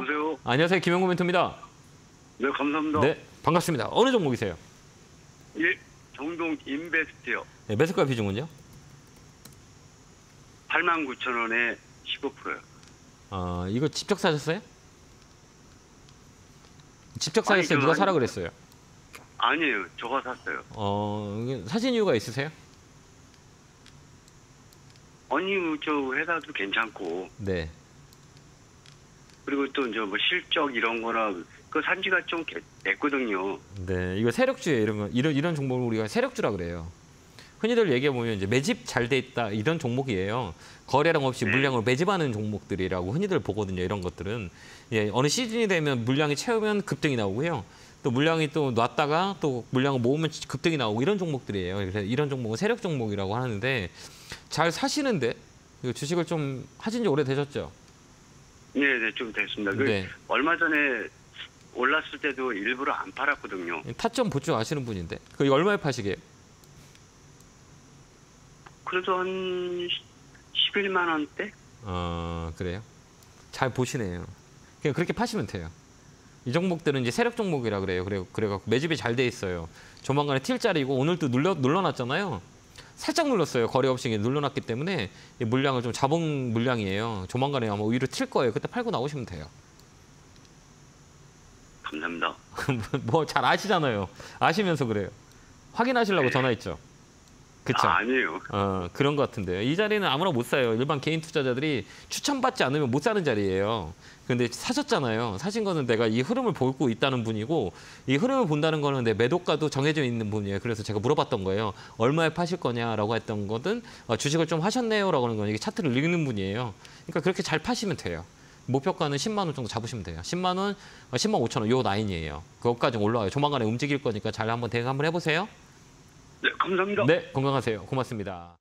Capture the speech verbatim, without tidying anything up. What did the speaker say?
여보세요? 안녕하세요. 김영구 멘토입니다. 네, 감사합니다. 네, 반갑습니다. 어느 종목이세요? 예, 정동 인베스트요. 네, 매수가 비중은요? 팔만 구천 원에 십오 퍼센트요. 어, 이거 직접 사셨어요? 직접 사셨어요? 아니, 누가 저- 사라 그랬어요? 아니에요. 저가 샀어요. 어, 이게 사신 이유가 있으세요? 아니, 저 회사도 괜찮고, 네. 그리고 또 저 뭐 실적 이런 거나 그 산지가 좀 개- 됐거든요. 네, 이거 세력주에 이런 거 이런 이런 종목을 우리가 세력주라 그래요. 흔히들 얘기해 보면 이제 매집 잘 돼 있다 이런 종목이에요. 거래량 없이 네. 물량을 매집하는 종목들이라고 흔히들 보거든요. 이런 것들은 예, 어느 시즌이 되면 물량이 채우면 급등이 나오고요. 또 물량이 또 놨다가 또 물량을 모으면 급등이 나오고 이런 종목들이에요. 그래서 이런 종목은 세력 종목이라고 하는데 잘 사시는데 이거 주식을 좀 하신 지 오래되셨죠? 네, 네, 좀 됐습니다. 그 네. 얼마 전에 올랐을 때도 일부러 안 팔았거든요. 타점 보충 아시는 분인데 그 얼마에 파시게요? 그래도 한 십일만 원대? 어, 그래요? 잘 보시네요. 그냥 그렇게 파시면 돼요. 이 종목들은 이제 세력 종목이라 그래요. 그래, 그래갖고 매집이 잘 돼 있어요. 조만간에 튈자리고 오늘 또 눌러, 눌러놨잖아요. 살짝 눌렀어요. 거래 없이 눌러놨기 때문에 이 물량을 좀 잡은 물량이에요. 조만간에 아마 위로 튈 거예요. 그때 팔고 나오시면 돼요. 감사합니다. 뭐 잘 아시잖아요. 아시면서 그래요. 확인하시려고 전화했죠. 그쵸? 아, 아니에요. 어, 그런 것 같은데요. 이 자리는 아무나 못 사요. 일반 개인 투자자들이 추천받지 않으면 못 사는 자리예요. 근데 사셨잖아요. 사신 거는 내가 이 흐름을 보고 있다는 분이고 이 흐름을 본다는 거는 내 매도가도 정해져 있는 분이에요. 그래서 제가 물어봤던 거예요. 얼마에 파실 거냐라고 했던 거든 어, 주식을 좀 하셨네요라고 하는 건 이게 차트를 읽는 분이에요. 그러니까 그렇게 잘 파시면 돼요. 목표가는 십만 원 정도 잡으시면 돼요. 십만 원, 어, 십만 오천 원 요 라인이에요. 그것까지 올라와요. 조만간에 움직일 거니까 잘 한번 대응 한번 해보세요. 네, 감사합니다. 네, 건강하세요. 고맙습니다.